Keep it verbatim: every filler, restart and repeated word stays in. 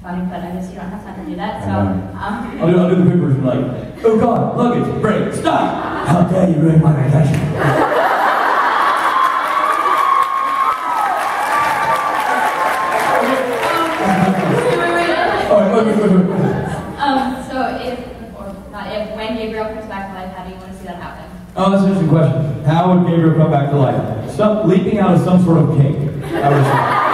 funny, but I guess you don't have time to do that. So um, I'll, do, I'll do the quick version, like, oh God, luggage, break, stop! How dare you ruin my vacation? Um, so if, or not if, when Gabriel comes back to life, how do you want to see that happen? Oh, that's an interesting question. How would Gabriel come back to life? Some, leaping out of some sort of cake. I would say.